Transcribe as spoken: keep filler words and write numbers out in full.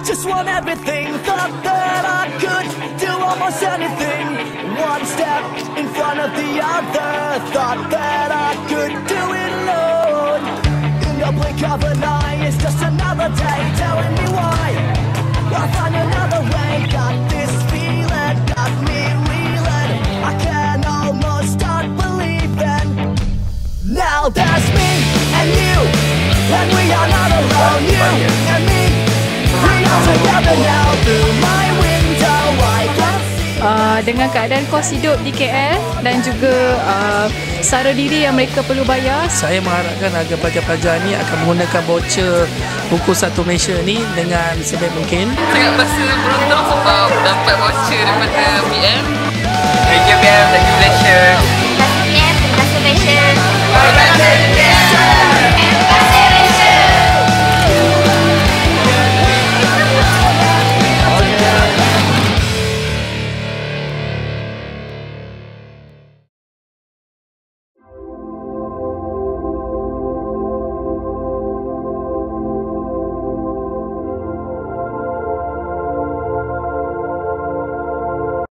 Just want everything, thought that I could do almost anything. One step in front of the other, thought that I could do it alone. In the blink of an eye, it's just another day telling me why. I'll find another way, got this feeling, got me reeling. I can almost start believing. Now there's me and you, and we are not alone. You and me, we are together now. Through my window I can see. Uh, dengan keadaan kos hidup di K L dan juga uh, sara diri yang mereka perlu bayar, saya mengharapkan agar pelajar-pelajar ni akan menggunakan voucher buku satu Malaysia ni dengan sebaik mungkin. Sangat rasa beruntung sebab dapat voucher daripada B M.